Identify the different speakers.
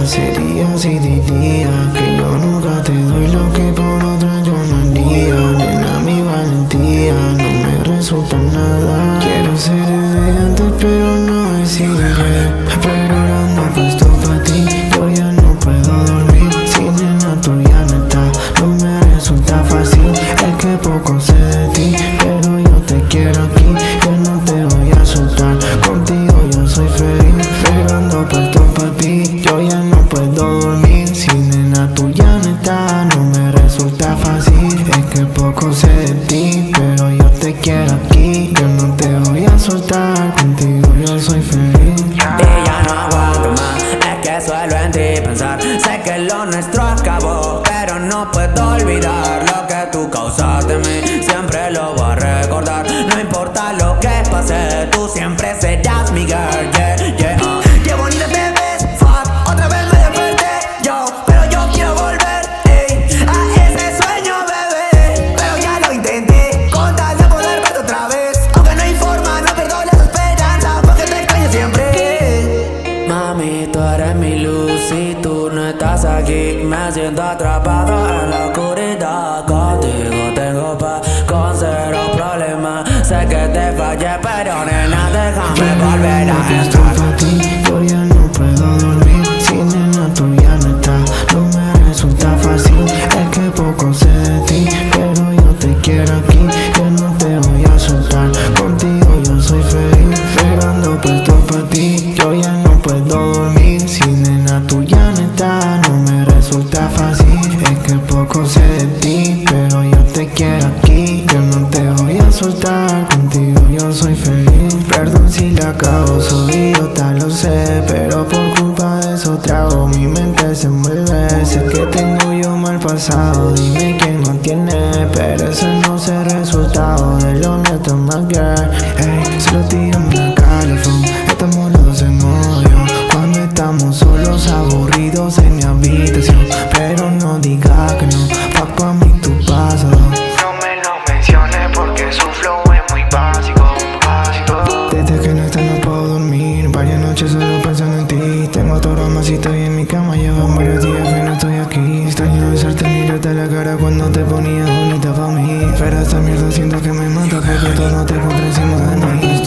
Speaker 1: sería si diría que yo nunca te doy lo que por otra yo no haría. Nena, mi valentía no me resulta nada. Quiero ser elegante pero no decirle. Pero ahora no puesto pa' ti, yo ya no puedo dormir. Si nena tú ya no estás, no me resulta fácil. Es que poco sé de ti, pero yo te quiero aquí. Yo no te voy a soltar, contigo yo soy feliz. Pero ando puesto pa' ti, yo ya no puedo dormir. Si nena tú ya no estás, no me resulta fácil. Es que poco sé de ti, pero yo te quiero aquí. Yo no te voy a soltar, contigo yo soy feliz.
Speaker 2: Y ya no aguanto más, es que suelo en ti pensar. Sé que lo nuestro acabó, pero no puedo olvidar lo que tú causaste en mí. Siempre lo voy a recordar, no importa lo que pase, tú siempre serás mi girl, yeah, yeah. Qué bonita te ves, fuck, otra vez me desperté yo, pero yo quiero volver, ey, a ese sueño, bebé. Pero ya lo intenté, con tal de poder verte otra vez. Aunque no hay forma, no pierdo las esperanzas, porque te extraño siempre. Mami, tú eres mi luz, si tú no estás aquí, me siento atrapado en la oscuridad. Contigo tengo paz, con cero problemas. Sé que te fallé, pero nena, déjame volver a entrar.
Speaker 1: Yo ya no puedo dormir, si nena tú ya no estás, no me resulta fácil. Es que poco sé de ti, pero yo te quiero aquí. Yo no te voy a soltar, contigo yo soy feliz. Pero ando puesto pa' ti, yo ya no puedo dormir. Si nena tú ya no estás, no me resulta fácil. Es que poco sé de ti, pero yo te quiero aquí. Yo no te voy a soltar, contigo yo soy feliz. Perdón si la cago, soy idiota, lo sé, pero por culpa de eso trago, mi mente se envuelve. Sé que tengo yo mal pasado, dime quién no tiene, pero eso no es el resultado de lo neto más girl. Ey, solo tírame una calefón, estamos los dos en odio. Cuando estamos solos, aburridos en mi habitación, pero no digas que no, pa' pa' mí tú pasas.
Speaker 3: No me lo menciones porque su flow es muy básico, básico.
Speaker 1: Desde que no estás no puedo dormir, varias noches solo pensando en ti. Tengo otro drama si estoy en mi cama, llevan varios días que no estoy aquí. Extraño besarte, mirarte a la cara cuando te ponías bonita pa' mí. Pero esta mierda siento que me mata porque tú no te encuentras encima de mí.